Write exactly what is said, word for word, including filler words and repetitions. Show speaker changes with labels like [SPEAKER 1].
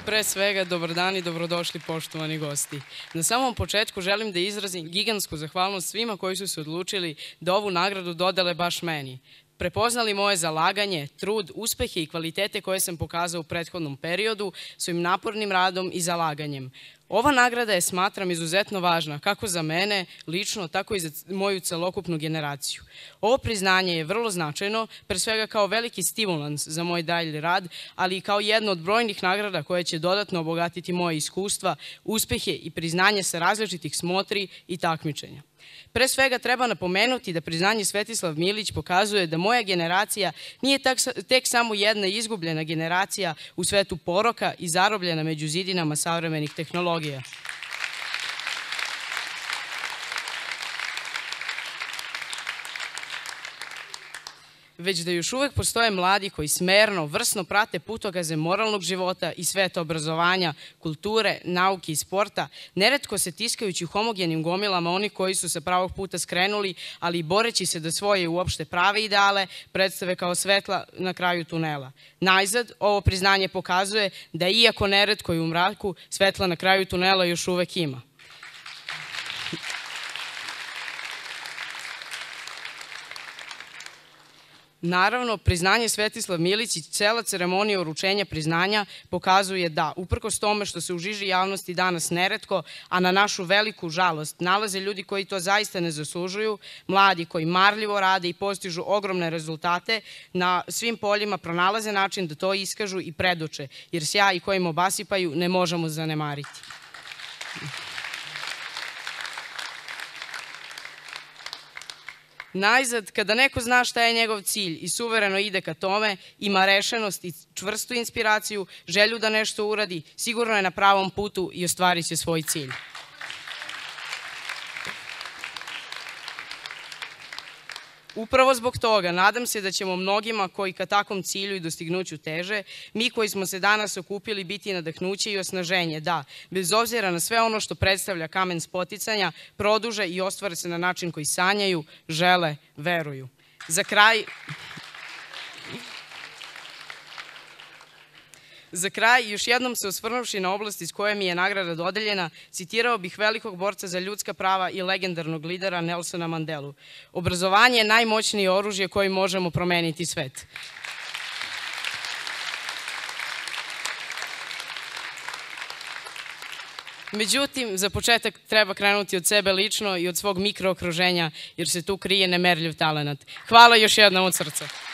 [SPEAKER 1] Pre svega, dobar dan i dobrodošli poštovani gosti. Na samom početku želim da izrazim gigantsku zahvalnost svima koji su se odlučili da ovu nagradu dodele baš meni. Prepoznali moje zalaganje, trud, uspehe i kvalitete koje sam pokazao u prethodnom periodu svojim napornim radom i zalaganjem. Ova nagrada je, smatram, izuzetno važna kako za mene lično, tako i za moju celokupnu generaciju. Ovo priznanje je vrlo značajno, pre svega kao veliki stimulans za moj dalji rad, ali i kao jedna od brojnih nagrada koje će dodatno obogatiti moje iskustva, uspehe i priznanje sa različitih smotri i takmičenja. Pre svega treba napomenuti da priznanje Svetislav Milić pokazuje da moja generacija nije tek samo jedna izgubljena generacija u svetu poroka i zarobljena među zidinama savremenih tehnologija. Već da još uvek postoje mladi koji smerno, vrsno prate putokaze moralnog života i sveta obrazovanja, kulture, nauke i sporta, neretko se tiskajući u homogenim gomilama oni koji su sa pravog puta skrenuli, ali i boreći se da svoje uopšte prave ideale predstave kao svetla na kraju tunela. Najzad, ovo priznanje pokazuje da iako neretko i u mraku, svetla na kraju tunela još uvek ima. Naravno, priznanje Svetislav Milić i cela ceremonija uručenja priznanja pokazuje da, uprkos tome što se u žiži javnosti danas neretko, a na našu veliku žalost, nalaze ljudi koji to zaista ne zaslužuju, mladi koji marljivo rade i postižu ogromne rezultate, na svim poljima pronalaze način da to iskažu i predoče, jer sjaj kojim obasipaju ne možemo zanemariti. Najzad, kada neko zna šta je njegov cilj i suvereno ide ka tome, ima rešenost i čvrstu inspiraciju, želju da nešto uradi, sigurno je na pravom putu i ostvarit će svoj cilj. Upravo zbog toga, nadam se da ćemo mnogima koji ka takvom cilju i dostignuću teže, mi koji smo se danas okupili biti nadahnuće i osnaženje, da, bez obzira na sve ono što predstavlja kamen spoticanja, produže i ostvare se na način koji sanjaju, žele, veruju. Za kraj... Za kraj, još jednom se osvrnuvši na oblast iz koje mi je nagrada dodeljena, citirao bih velikog borca za ljudska prava i legendarnog lidera Nelsona Mandelu. Obrazovanje je najmoćnije oružje kojim možemo promeniti svet. Međutim, za početak treba krenuti od sebe lično i od svog mikrookruženja, jer se tu krije nemerljiv talenat. Hvala još jednom od srca.